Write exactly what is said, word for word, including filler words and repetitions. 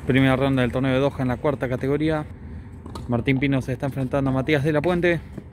Primera ronda del torneo de Doha en la cuarta categoría. Martín Pino se está enfrentando a Matías de la Puente.